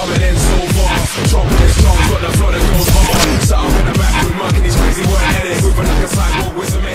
coming in so far. Chopping his tongue, got the flow that goes hard. Sat up in the back room, marking these crazy word edits. Moving like a cyborg with some